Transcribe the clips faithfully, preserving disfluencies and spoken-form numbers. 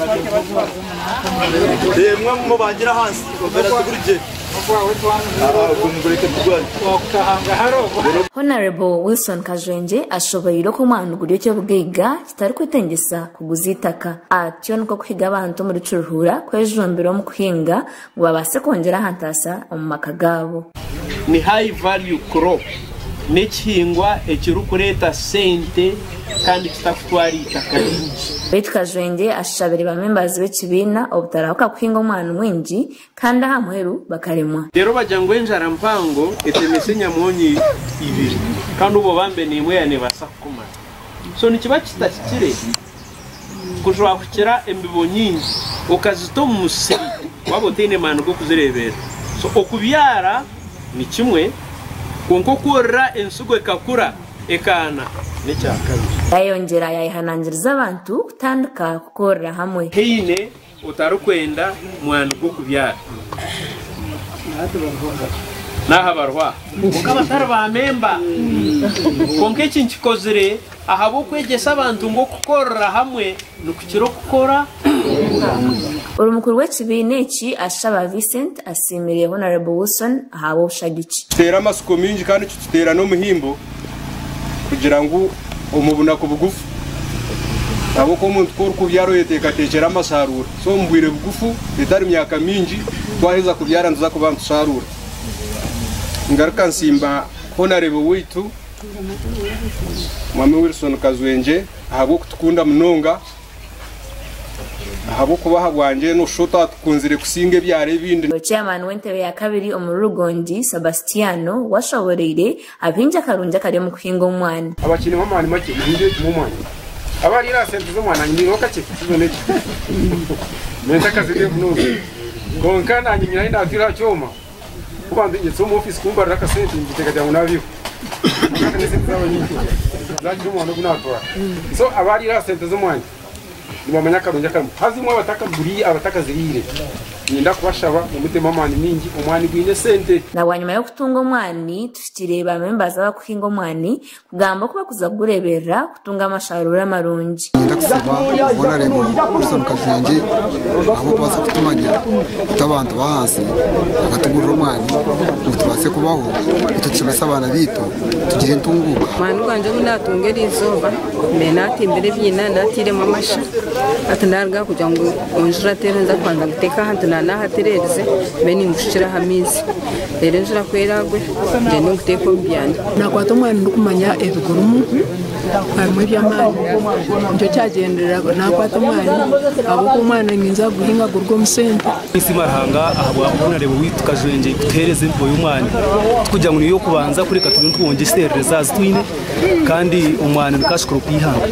Demwe mu bagira hansi operative burije. Honorable Wilson Kajwenge ashoboye ro kumanugura cyo bwiga kitari kwitengesa kuguzitaka atyo nuko kwiga abantu muri curuhura kwejumbiro mu kuhinga ngo babase kongera hantasa mu makagabo. Ni high value crop n'ikihingwa ekirukureta sente kandi kitakutwara itaka ryinshi. Beti Kajwenge ashabiri ba members b'ekibina obutarahuka kuhinga umwana mwingi kandi ahamweru bakaremwa. Rero bajangwe njara mpango etemese nyamonyi ibiri kandi ubo bambe ni imwe yane basa kumara. So nikiba kitakire kujwa kukira embibo nyingi okazito musiri wabotene manu go kuzirebera. So okubyara ni kimwe konko kurra ensugo ekakura ekana necyakabiri. Ayongera yayihanangiriza abantu kutandika kukorera hamwe. Heine utarukwenda mwana go kubyara. Naha barwa. Ukaba tarba memba. Konke kinchikozire ahabo kwegesa abantu ngo kukorera hamwe nukukiro kukora. Urumukuru w'ekibine iki ashaba Vincent asimiriye Honorable Wilson ahabo ushagici. Tera amasuko mingi kandi tutera no muhimbo kugira ngo umubuna ku bugufu abo ko umuntu ko kubyaro yeteka tekera amasarura so mbwire bugufu bitari myaka mingi twaheza kubyara nduza kuba ntusarura ngaruka nsimba Honorable witu Mwami Wilson Kajwenge ahabo kutukunda munonga ahabo kubaha bwanje no shota tukunzire kusinge byare bindi. Chairman w'entebe ya kabiri Umurugondi Sebastiano washoborere abinja karunja kare mu kuhinga umwana. Abakini b'amani make ninde kumumwana abari rasente zo mwana nyine okache kibone menta kazide bunuzi konkana nyimira inda atira cyoma kwandi ngitso mu office kumba raka sente ngiteka cyangu nabiho nakane sente zawo nyinshi zagira umuntu gunatora so abari rasente zo mwana nimamanya karunja kamu hazimwe abataka buri abataka zirire ninda kubashaba mu mutima amani mingi umwani gwine sente. Na wanyuma yo kutunga umwani tufikireba members abakuhinga umwani kugamba kuba kuzagurebera kutunga amasharura marungi. Ndakusaba Honorable Wilson Kajwenge abo basa kutumanya tabantu bahasi akatugurira umwani utubase kubaho tutukibasa abana bito tugire ntunguka. Mwana gwanje munatungera izoba menati imbere byina natire mu masha atanarga kugira ngo onjura terenza kwanda guteka hantu na hatereze beni ngushira hamizi rero njira kweragwe nje nguteko byane nakwato mwana ndukumanya ebigurumu amwe byamani njo cyagendera nakwato mwana abo ko mwana nginza guhinga gurwo musente Isimarahanga ahabo Honorable witu Kajwenge gutereze imbo y'umwana kugira ngo niyo kubanza kuri katubintu twonge sereza zitwine kandi umwana bikashukuru kwihanga.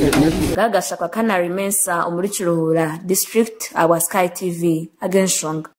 Gagasha kwa Canary Mensa umuri Kiruhura District awa Sky T V Agenshonga.